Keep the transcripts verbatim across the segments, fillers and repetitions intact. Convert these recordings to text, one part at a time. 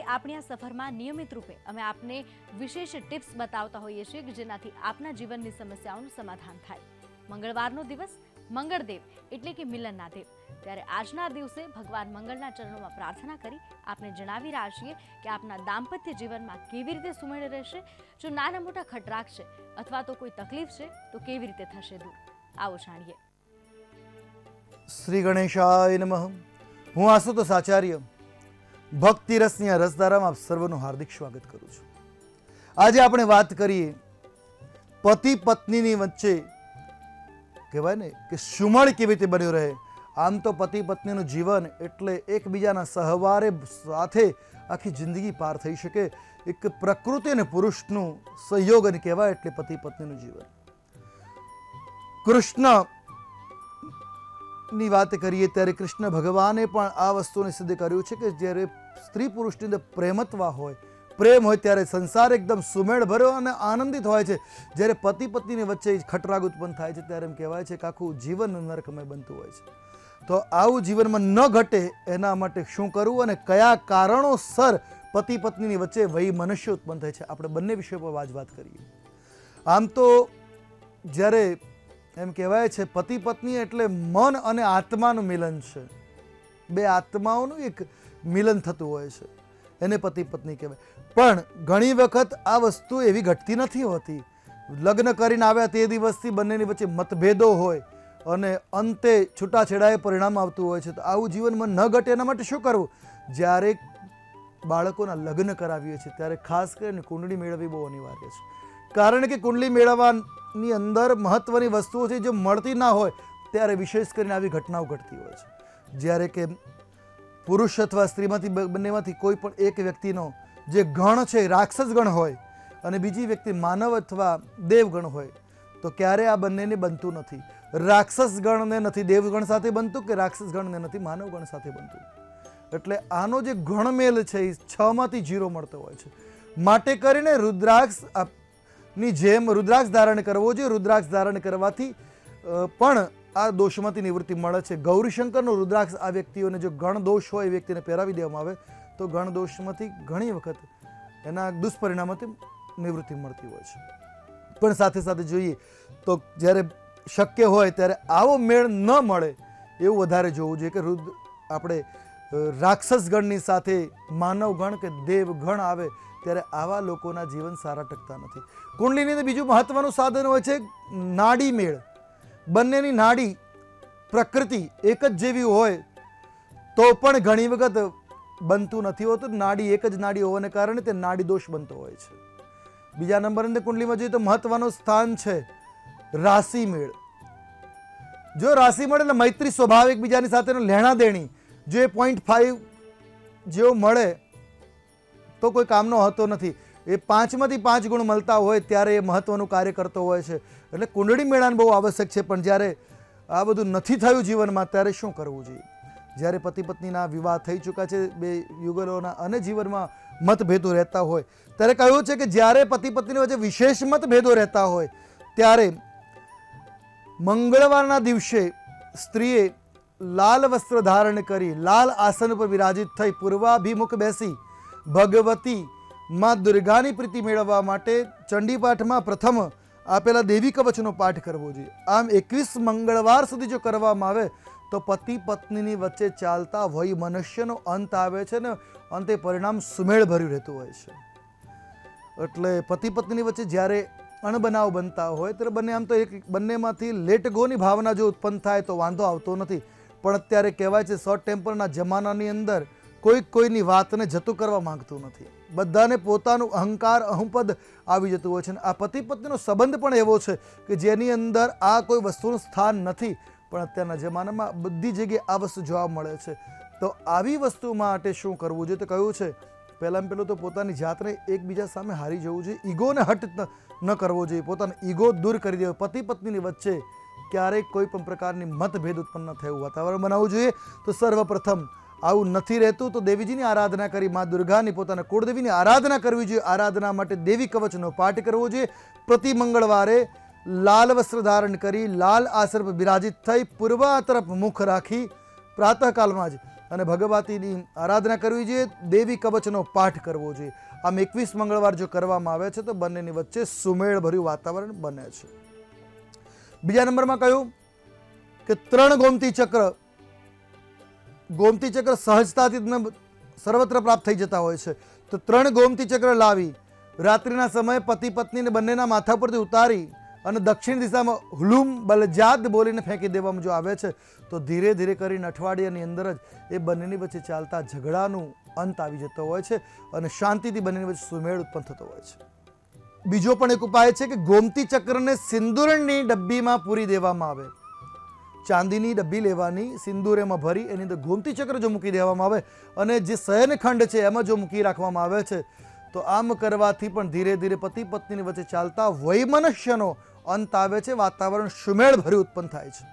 આપણી આ સફરમાં નિયમિત રૂપે અમે આપને વિશેષ ટિપ્સ બતાવતા હોઈએ છીએ કે જેનાથી આપના જીવનની સમસ્યાઓનું સમાધાન થાય। મંગળવારનો દિવસ મંગળદેવ એટલે કે મિલનના દેવ, ત્યારે આજના દિવસે ભગવાન મંગળના ચરણોમાં પ્રાર્થના કરી આપને જણાવી રહ્યા છીએ કે આપના દાંપત્ય જીવનમાં કેવી રીતે સુમેળ રહેશે, જો નાના મોટા ખટરાક છે અથવા તો કોઈ તકલીફ છે તો કેવી રીતે થશે દૂર, આવો જાણીએ। શ્રી ગણેશાય નમઃ। હું આશુતોષ આચાર્ય ભક્તિ રસની આ રસધારામાં આપ સર્વનું હાર્દિક સ્વાગત કરું છું। આજે આપણે વાત કરીએ પતિ પત્નીની વચ્ચે કહેવાય ને કે સુમેળ કેવી રીતે બન્યો રહે। આમ તો પતિ પત્નીનું જીવન એટલે એકબીજાના સહવારે સાથે આખી જિંદગી પાર થઈ શકે, એક પ્રકૃતિ અને પુરુષનું સંયોગ કહેવાય એટલે પતિ પત્નીનું જીવન। કૃષ્ણ ની વાત કરીએ ત્યારે કૃષ્ણ ભગવાને પણ આ વસ્તુને સિદ્ધ કર્યું છે કે જ્યારે સ્ત્રી પુરુષની અંદર પ્રેમત્વ હોય, પ્રેમ હોય ત્યારે સંસાર એકદમ સુમેળ ભર્યો અને આનંદિત હોય છે। જ્યારે પતિ પત્નીની વચ્ચે ખટરાગ ઉત્પન્ન થાય છે ત્યારે એમ કહેવાય છે કે આખું જીવન નરકમય બનતું હોય છે। તો આવું જીવનમાં ન ઘટે એના માટે શું કરવું અને કયા કારણોસર પતિ પત્નીની વચ્ચે વૈમનસ્ય ઉત્પન્ન થાય છે, આપણે બંને વિષયો પર આજ વાત કરીએ। આમ તો જ્યારે એમ કહેવાય છે પતિ પત્ની એટલે મન અને આત્માનું મિલન છે, બે આત્માઓનું એક મિલન થતું હોય છે, એને પતિ પત્ની કહેવાય। પણ ઘણી વખત આ વસ્તુ એવી ઘટતી નથી હોતી। લગ્ન કરીને આવ્યા તે દિવસથી બંનેની વચ્ચે મતભેદો હોય અને અંતે છૂટાછેડાએ પરિણામ આવતું હોય છે। તો આવું જીવનમાં ન ઘટે એના માટે શું કરવું? જ્યારે બાળકોના લગ્ન કરાવીએ છીએ ત્યારે ખાસ કરીને કુંડળી મેળવવી બહુ અનિવાર્ય છે, કારણ કે કુંડળી મેળવવાની અંદર મહત્વની વસ્તુઓ છે જો મળતી ના હોય ત્યારે વિશેષ કરીને આવી ઘટનાઓ ઘટતી હોય છે। જ્યારે કે પુરુષ અથવા સ્ત્રીમાંથી બંનેમાંથી કોઈ પણ એક વ્યક્તિનો જે ગણ છે રાક્ષસ ગણ હોય અને બીજી વ્યક્તિ માનવ અથવા દેવગણ હોય તો ક્યારે આ બંનેને બનતું નથી। રાક્ષસ ગણને નથી દેવગણ સાથે બનતું કે રાક્ષસ ગણને નથી માનવ ગણ સાથે બનતું, એટલે આનો જે ગણમેલ છે એ છ માંથી જીરો મળતો હોય છે। માટે કરીને રુદ્રાક્ષ ની જેમ રુદ્રાક્ષ ધારણ કરવો જોઈએ। રુદ્રાક્ષ ધારણ કરવાથી પણ આ દોષમાંથી નિવૃત્તિ મળે છે। ગૌરીશંકરનો રુદ્રાક્ષ આ વ્યક્તિઓને જો ગણ દોષ હોય એ વ્યક્તિને પહેરાવી દેવામાં આવે તો ગણ દોષમાંથી ઘણી વખત એના દુષ્પરિણામોથી નિવૃત્તિ મળતી હોય છે। પણ સાથે સાથે જોઈએ તો જ્યારે શક્ય હોય ત્યારે આવો મેળ ન મળે એવું વધારે જોવું જોઈએ કે રુદ્ર આપણે રાક્ષસ ગણની સાથે માનવ ગણ કે દેવ ગણ આવે ત્યારે આવા લોકોના જીવન સારા ટકતા નથી। કુંડલીની અંદર બીજું મહત્વનું સાધન હોય છે નાડી મેળ। બંનેની નાડી પ્રકૃતિ એક જ જેવી હોય તો પણ ઘણી વખત બનતું નથી હોતું। નાડી એક જ નાડી હોવાને કારણે તે નાડી દોષ બનતો હોય છે। બીજા નંબરની કુંડલીમાં જોઈએ તો મહત્વનું સ્થાન છે રાશિ મેળ। જો રાશિ મળે એટલે મૈત્રી સ્વભાવ એકબીજાની સાથેનો લેણા દેણી જો એ પોઈન્ટ ફાઈવ જેવો મળે તો કોઈ કામનો હોતો નથી। એ પાંચમાંથી પાંચ ગુણ મળતા હોય ત્યારે એ મહત્વનું કાર્ય કરતો હોય છે। એટલે કુંડળી મેળાન બહુ આવશ્યક છે। પણ જ્યારે આ બધું નથી થયું જીવનમાં ત્યારે શું કરવું જોઈએ? જ્યારે પતિ પત્નીના વિવાહ થઈ ચૂક્યા છે, બે યુગલોના અને જીવનમાં મતભેદો રહેતા હોય ત્યારે કહ્યું છે કે જ્યારે પતિ પત્ની વચ્ચે વિશેષ મતભેદો રહેતા હોય ત્યારે મંગળવારના દિવસે સ્ત્રીએ લાલ વસ્ત્ર ધારણ કરી લાલ આસન પર વિરાજિત થઈ પૂર્વાભિમુખ બેસી ભગવતી માં દુર્ગાની પ્રીતિ મેળવવા માટે ચંડીપાઠમાં પ્રથમ આપેલા દેવી કવચનો પાઠ કરવો જોઈએ। આમ એકવીસ મંગળવાર સુધી જો કરવામાં આવે તો પતિ પત્નીની વચ્ચે ચાલતા વૈમનસ્યનો અંત આવે છે ને અંતે પરિણામ સુમેળ ભર્યું રહેતું હોય છે। એટલે પતિ પત્નીની વચ્ચે જ્યારે અણબનાવ બનતા હોય ત્યારે બંને આમ તો એક બંનેમાંથી લેટ ગોની ભાવના જો ઉત્પન્ન થાય તો વાંધો આવતો નથી। પણ અત્યારે કહેવાય છે શોર્ટ ટેમ્પરના જમાનાની અંદર કોઈ કોઈની વાતને જતું કરવા માંગતું નથી, બધાને પોતાનું અહંકાર અહંપદ આવી જતું હોય છે। આ પતિ પત્નીનો સંબંધ પણ એવો છે કે જેની અંદર આ કોઈ વસ્તુનું સ્થાન નથી, પણ અત્યારના જમાનામાં બધી જગ્યાએ આ વસ્તુ જોવા મળે છે। તો આવી વસ્તુ માટે શું કરવું જોઈએ? તો કહ્યું છે પહેલાં પહેલું તો પોતાની જાતને એકબીજા સામે હારી જવું જોઈએ, ઈગોને હટ ન કરવો જોઈએ, પોતાનો ઈગો દૂર કરી દેવો। પતિ પત્નીની વચ્ચે ક્યારેય કોઈ પણ પ્રકારની મતભેદ ઉત્પન્ન થયું વાતાવરણ બનાવવું જોઈએ। તો સર્વપ્રથમ આવું નથી રહેતું તો દેવીજીની આરાધના કરી મા દુર્ગાની પોતાના કુળદેવીની આરાધના કરવી જોઈએ। આરાધના માટે દેવી કવચનો પાઠ કરવો જોઈએ। પ્રતિ મંગળવારે લાલ વસ્ત્ર ધારણ કરી લાલ આસન પર બિરાજિત થઈ પૂર્વ તરફ મુખ રાખી પ્રાતઃકાલમાં જ અને ભગવતીની આરાધના કરવી જોઈએ, દેવી કવચનો પાઠ કરવો જોઈએ. આમ એકવીસ મંગળવાર જો કરવામાં આવે છે તો બંનેની વચ્ચે સુમેળભર્યું વાતાવરણ બને છે. બીજા નંબરમાં કહ્યું કે ત્રણ ગોમતી ચક્ર. ગોમતી ચક્ર સહજતાથી તમને સર્વત્ર પ્રાપ્ત થઈ જતા હોય છે. તો ત્રણ ગોમતી ચક્ર લાવી રાત્રિના સમયે પતિ પત્નીને બંનેના માથા પરથી ઉતારી અને દક્ષિણ દિશામાં હુલુમ બલજાદ બોલીને ફેંકી દેવામાં જો આવે છે તો ધીરે ધીરે કરીને અઠવાડિયાની અંદર જ એ બંનેની વચ્ચે ચાલતા ઝઘડાનું અંત આવી જતો હોય છે અને શાંતિથી બંનેની વચ્ચે સુમેળ ઉત્પન્ન થતો હોય છે. બીજો પણ એક ઉપાય છે કે ગોમતી ચક્રને સિંદૂરની ડબ્બીમાં પૂરી દેવામાં આવે. ચાંદીની ડબ્બી લેવાની, સિંદૂર એમાં ભરી એની અંદર ગોમતી ચક્ર જો મૂકી દેવામાં આવે અને જે શયનખંડ છે એમાં જો મૂકી રાખવામાં આવે છે તો આમ કરવાથી પણ ધીરે ધીરે પતિ પત્નીની વચ્ચે ચાલતા વૈમનસ્યનો અંત આવે છે, વાતાવરણ સુમેળ ભર્યું ઉત્પન્ન થાય છે.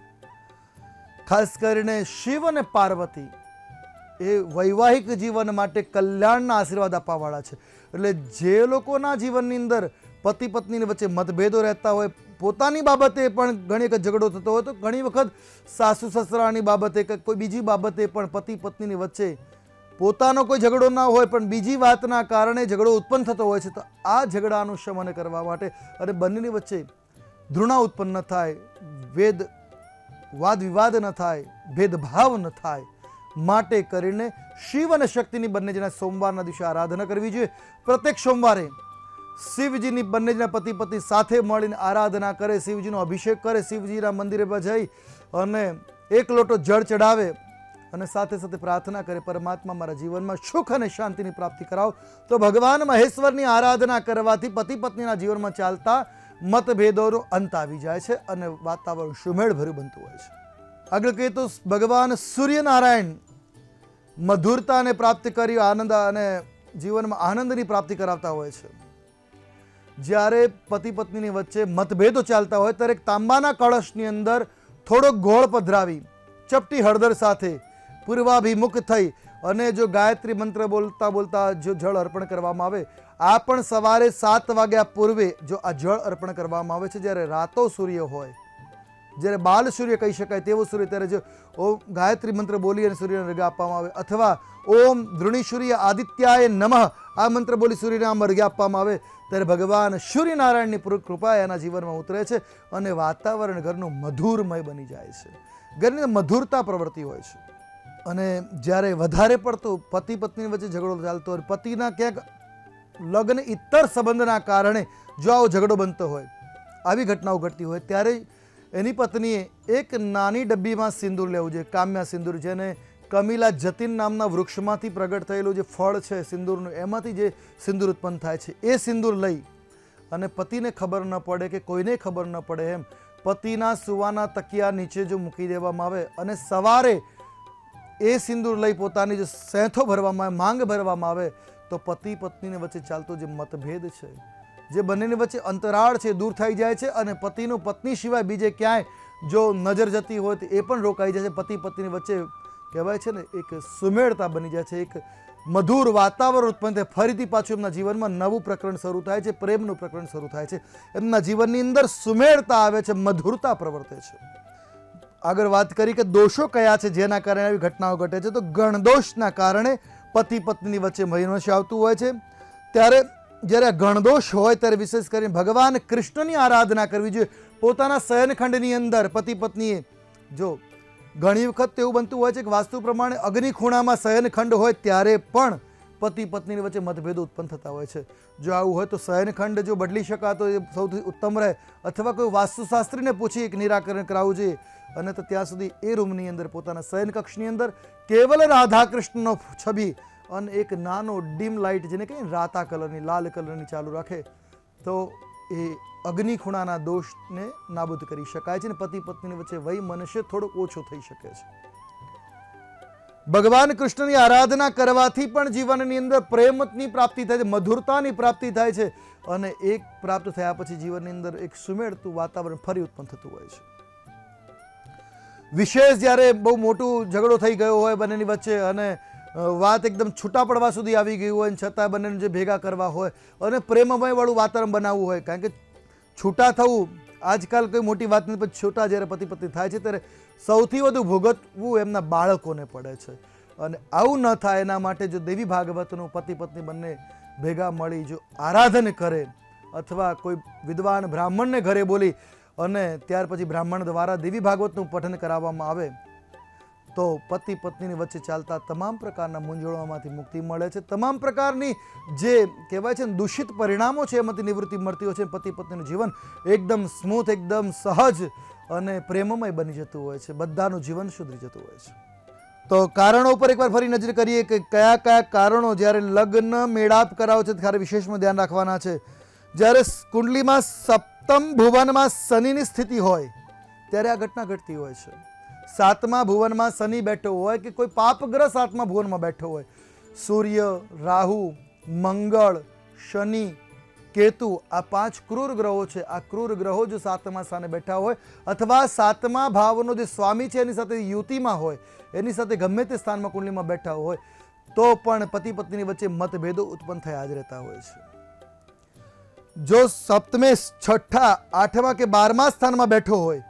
ખાસ કરીને શિવ અને પાર્વતી એ વૈવાહિક જીવન માટે કલ્યાણના આશીર્વાદ આપવાવાળા છે. એટલે જે લોકોના જીવનની અંદર પતિ પત્નીની વચ્ચે મતભેદો રહેતા હોય, પોતાની બાબતે પણ ઘણી વખત ઝઘડો થતો હોય, તો ઘણી વખત સાસુ સસરાની બાબતે કે કોઈ બીજી બાબતે પણ પતિ પત્નીની વચ્ચે પોતાનો કોઈ ઝઘડો ના હોય પણ બીજી વાતના કારણે ઝઘડો ઉત્પન્ન થતો હોય છે. તો આ ઝઘડાનું શમન કરવા માટે અને બંનેની વચ્ચે ધૃણા ઉત્પન્ન ન થાય, વેદ વાદ વિવાદ ન થાય, ભેદભાવ ન થાય માટે કરીને શિવ અને શક્તિની બંને જણા સોમવારના દિવસે આરાધના કરવી જોઈએ. પ્રત્યેક સોમવારે શિવજીની બંને જણા પતિ પત્ની સાથે મળીને આરાધના કરે, શિવજીનો અભિષેક કરે, શિવજીના મંદિરે પર જઈ અને એક લોટો જળ ચડાવે અને સાથે સાથે પ્રાર્થના કરે, પરમાત્મા મારા જીવનમાં સુખ અને શાંતિની પ્રાપ્તિ કરાવો. તો ભગવાન મહેશ્વરની આરાધના કરવાથી પતિ પત્નીના જીવનમાં ચાલતા મતભેદોનો અંત આવી જાય છે અને વાતાવરણ સુમેળભર્યું બનતું હોય છે. આગળ કહીએ તો ભગવાન સૂર્યનારાયણ મધુરતાને પ્રાપ્ત કરી આનંદ અને જીવનમાં આનંદની પ્રાપ્તિ કરાવતા હોય છે. જ્યારે પતિ પત્નીની વચ્ચે મતભેદો ચાલતા હોય ત્યારે એક તાંબાના કળશની અંદર થોડો ગોળ પધરાવી ચપટી હળદર સાથે પૂર્વાભિમુખ થઈ અને જો ગાયત્રી મંત્ર બોલતા બોલતા જો જળ અર્પણ કરવામાં આવે, આ પણ સવારે સાત વાગ્યા પૂર્વે જો આ જળ અર્પણ કરવામાં આવે છે, જ્યારે રાતો સૂર્ય હોય, જ્યારે બાલ સૂર્ય કહી શકાય તેવો સૂર્ય, ત્યારે જો ઓમ ગાયત્રી મંત્ર બોલી અને સૂર્યને અર્ઘ્ય આપવામાં આવે અથવા ઓમ ધૃણીસૂર્ય આદિત્યાય નમઃ આ મંત્ર બોલી સૂર્યને આમ અર્ઘ્ય આપવામાં આવે ત્યારે ભગવાન સૂર્યનારાયણની કૃપા એના જીવનમાં ઉતરે છે અને વાતાવરણ ઘરનું મધુરમય બની જાય છે. ઘરની મધુરતા પ્રવૃત્તિ હોય છે. અને જ્યારે વધારે પડતો પતિ પત્ની વચ્ચે ઝઘડો ચાલતો હોય, પતિના ક્યાંક લગ્ન ઇત્તર સંબંધના કારણે જો આવો ઝઘડો બનતો હોય, આવી ઘટનાઓ ઘટતી હોય, ત્યારે એની પત્નીએ એક નાની ડબ્બીમાં સિંદૂર લેવું જોઈએ, કામ્યા સિંદૂર, જેને કમિલા જતીન નામના વૃક્ષમાંથી પ્રગટ થયેલું જે ફળ છે સિંદૂરનું, એમાંથી જે સિંદૂર ઉત્પન્ન થાય છે, એ સિંદૂર લઈ અને પતિને ખબર ન પડે કે કોઈને ખબર ન પડે એમ પતિના સુવાના તકિયા નીચે જો મૂકી દેવામાં આવે અને સવારે એ સિંદૂર લઈ પોતાની જે સેંથો ભરવામાં આવે, માંગ ભરવામાં આવે, તો પતિ પત્નીને વચ્ચે ચાલતો જે મતભેદ છે, જે બંનેની વચ્ચે અંતરાળ છે, દૂર થઈ જાય છે અને પતિનું પત્ની સિવાય બીજે ક્યાંય જો નજર જતી હોય તો એ પણ રોકાઈ જાય છે. પતિ પત્નીની વચ્ચે કહેવાય છે ને એક સુમેળતા બની જાય છે, એક મધુર વાતાવરણ ઉત્પન્ન થાય. ફરીથી પાછું એમના જીવનમાં નવું પ્રકરણ શરૂ થાય છે, પ્રેમનું પ્રકરણ શરૂ થાય છે. એમના જીવનની અંદર સુમેળતા આવે છે, મધુરતા પ્રવર્તે છે. આગળ વાત કરી કે દોષો કયા છે જેના કારણે આવી ઘટનાઓ ઘટે છે, તો ગણદોષના કારણે પતિ પત્ની વચ્ચે વૈમનસ્ય આવતું હોય છે. ત્યારે જ્યારે ગણદોષ હોય ત્યારે વિશેષ કરીને ભગવાન કૃષ્ણની આરાધના કરવી જોઈએ. પોતાના શયનખંડની અંદર પતિ પત્નીએ જો ઘણી વખત એવું બનતું હોય છે કે વાસ્તુ પ્રમાણે અગ્નિ ખૂણામાં શયનખંડ હોય ત્યારે પણ પતિ પત્નીની વચ્ચે મતભેદો ઉત્પન્ન થતા હોય છે. જો આવું હોય તો શયનખંડ જો બદલી શકાતો એ સૌથી ઉત્તમ રહે, અથવા કોઈ વાસ્તુશાસ્ત્રીને પૂછી એક નિરાકરણ કરાવવું જોઈએ. અને તો ત્યાં સુધી એ રૂમની અંદર પોતાના શયનકક્ષની અંદર કેવલ રાધા કૃષ્ણનો છબી અને એક નાનો ડીમ લાઇટ, જેને કહીએ રાતા કલરની, લાલ કલરની ચાલુ રાખે તો એ અગ્નિ ખૂણાના દોષને નાબૂદ કરી શકાય છે અને પતિ પત્નીની વચ્ચે વૈમનસ્ય થોડો ઓછો થઈ શકે છે. ભગવાન કૃષ્ણની આરાધના કરવાથી પણ જીવનની અંદર પ્રેમની પ્રાપ્તિ થાય છે, મધુરતાની પ્રાપ્તિ થાય છે અને એક પ્રાપ્ત થયા પછી જીવનની અંદર એક સુમેળતું વાતાવરણ ફરી ઉત્પન્ન થતું હોય છે. વિશેષ જ્યારે બહુ મોટું ઝઘડો થઈ ગયો હોય બંનેની વચ્ચે અને વાત એકદમ છૂટા પડવા સુધી આવી ગઈ હોય, છતાં બંનેને જે ભેગા કરવા હોય અને પ્રેમમય વાળું વાતાવરણ બનાવવું હોય, કારણ કે છૂટા થવું આજકાલ કોઈ મોટી વાત નથી, પણ છોટા જ્યારે પતિ પત્ની થાય છે ત્યારે સૌથી વધુ ભોગવવું એમના બાળકોને પડે છે. અને આવું ન થાય એના માટે જો દેવી ભાગવતનું પતિ પત્ની બંને ભેગા મળી જો આરાધન કરે અથવા કોઈ વિદ્વાન બ્રાહ્મણને ઘરે બોલી અને ત્યાર પછી બ્રાહ્મણ દ્વારા દેવી ભાગવતનું પઠન કરાવવામાં આવે તો પતિ પત્નીની વચ્ચે ચાલતા તમામ પ્રકારના મૂંઝવણોમાંથી મુક્તિ મળે છે. તમામ પ્રકારની જે કહેવાય છે ને દૂષિત પરિણામો છે એમાંથી નિવૃત્તિ મળતી હોય છે. પતિ પત્નીનું જીવન એકદમ સ્મૂથ, એકદમ સહજ અને પ્રેમમય બની જતું હોય છે. બધાનું જીવન સુધરી જતું હોય છે. તો કારણો ઉપર એકવાર ફરી નજર કરીએ કે કયા કયા કારણો જ્યારે લગ્ન મેળાપ કરાવો છે ત્યારે વિશેષમાં ધ્યાન રાખવાના છે. જ્યારે કુંડલીમાં સપ્તમ ભુવનમાં શનિની સ્થિતિ હોય ત્યારે આ ઘટના ઘટતી હોય છે. સાતમા ભુવનમાં શનિ બેઠો હોય કે કોઈ પાપગ્રહ સાતમા ભુવનમાં બેઠો હોય, સૂર્ય, રાહુ, મંગળ, શનિ, કેતુ આ પાંચ ક્રૂર ગ્રહો છે. આ ક્રૂર ગ્રહો જો સાતમા સ્થાને બેઠા હોય અથવા સાતમા ભાવનો જે સ્વામી છે એની સાથે યુતિમાં હોય, એની સાથે ગમે તે સ્થાનમાં કુંડલીમાં બેઠા હોય તો પણ પતિ પત્નીની વચ્ચે મતભેદો ઉત્પન્ન થયા જ રહેતા હોય છે. જો સપ્તમેશ છઠ્ઠા, આઠમા કે બારમા સ્થાનમાં બેઠો હોય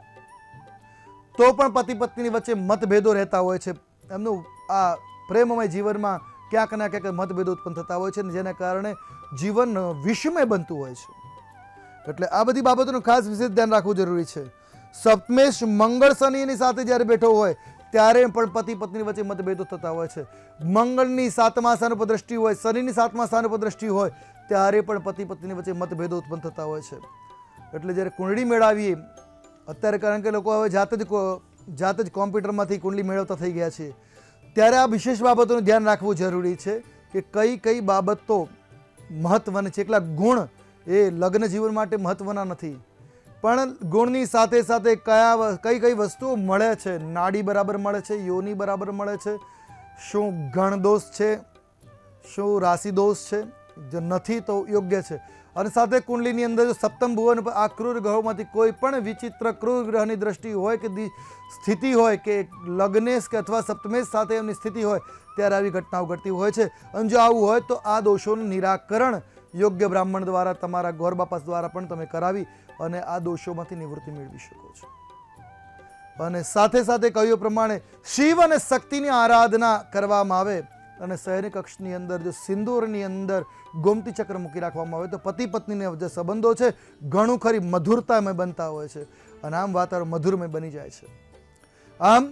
તો પણ પતિ પત્નીની વચ્ચે મતભેદો રહેતા હોય છે. એમનું આ પ્રેમમય જીવનમાં ક્યાંક ના ક્યાંક મતભેદો ઉત્પન્ન થતા હોય છે, જેના કારણે જીવન વિષમય બનતું હોય છે. એટલે આ બધી બાબતોનું ખાસ વિશેષ ધ્યાન રાખવું જરૂરી છે. સપ્તમેશ મંગળ શનિની સાથે જ્યારે બેઠો હોય ત્યારે પણ પતિ પત્ની વચ્ચે મતભેદો થતા હોય છે. મંગળની સાતમા સ્થાન ઉપર દ્રષ્ટિ હોય, શનિની સાતમા સ્થાન ઉપર દ્રષ્ટિ હોય ત્યારે પણ પતિ પત્ની વચ્ચે મતભેદો ઉત્પન્ન થતા હોય છે. એટલે જ્યારે કુંડળી મેળવીએ અત્યારે, કારણ કે લોકો હવે જાતે જ જાતે જ કોમ્પ્યુટરમાંથી કુંડળી મેળવતા થઈ ગયા છે, ત્યારે આ વિશેષ બાબતોનું ધ્યાન રાખવું જરૂરી છે કે કઈ કઈ બાબતો મહત્વની છે. એકલા ગુણ એ લગ્ન જીવન માટે મહત્વના નથી, પણ ગુણની સાથે સાથે કયા કઈ કઈ વસ્તુઓ મળે છે. નાડી બરાબર મળે છે, યોની બરાબર મળે છે, શું ગણ દોષ છે, શું રાશિ દોષ છે, જો નથી તો યોગ્ય છે. અને સાથે કુંડલીની અંદર જો સપ્તમ ભુવન પર આ ક્રૂર ગ્રહોમાંથી કોઈ પણ વિચિત્ર ક્રૂર ગ્રહની દ્રષ્ટિ હોય કે સ્થિતિ હોય કે લગ્નેશ કે અથવા સપ્તમેશ સાથે એમની સ્થિતિ હોય ત્યારે આવી ઘટનાઓ ઘટતી હોય છે. અને જો આવું હોય તો આ દોષોનું નિરાકરણ યોગ્ય બ્રાહ્મણ દ્વારા, તમારા ગોર બાપા દ્વારા પણ તમે કરાવી અને આ દોષોમાંથી નિવૃત્તિ મેળવી શકો છો. અને સાથે સાથે કહ્યું પ્રમાણે શિવ અને શક્તિની આરાધના કરવામાં આવે અને શયન કક્ષની અંદર જો સિંદૂરની અંદર ગોમતી ચક્ર મૂકી રાખવામાં આવે તો પતિ પત્નીને જે સંબંધો છે ઘણું ખરી મધુરતામય બનતા હોય છે અને આમ વાતાવરણ મધુરમય બની જાય છે. આમ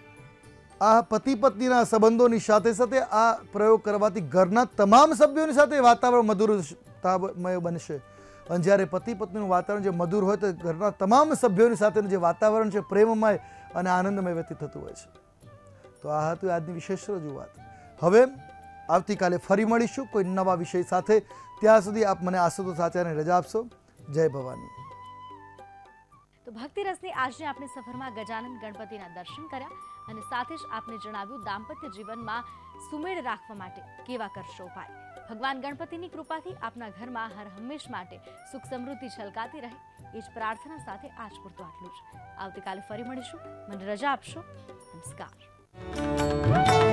આ પતિ પત્નીના સંબંધોની સાથે સાથે આ પ્રયોગ કરવાથી ઘરના તમામ સભ્યોની સાથે વાતાવરણ મધુરતામય બનશે. અને જ્યારે પતિ પત્નીનું વાતાવરણ જે મધુર હોય તો ઘરના તમામ સભ્યોની સાથેનું જે વાતાવરણ છે પ્રેમમય અને આનંદમય વ્યતીત થતું હોય છે. તો આ હતું આજની વિશેષ રજૂઆત. હવે આવતીકાલે ફરી મળીશું કોઈ નવા વિષય સાથે. ત્યાં સુધી આપ મને આશુતોષ આચાર્યને રજા આપશો. જય ભવાની. તો ભક્તિ રસની આજની આપણી સફરમાં ગજાનન ગણપતિના દર્શન કર્યા અને સાથે જ આપને જણાવ્યું દાંપત્ય જીવનમાં સુમેળ રાખવા માટે કેવા કરશો ઉપાય. ભગવાન ગણપતિની કૃપાથી આપના ઘરમાં હર હંમેશ માટે સુખ સમૃદ્ધિ છલકાતી રહે એ જ પ્રાર્થના સાથે આજ પૂરતું આટલું જ. આવતીકાલે ફરી મળીશું. મને રજા આપશો. નમસ્કાર.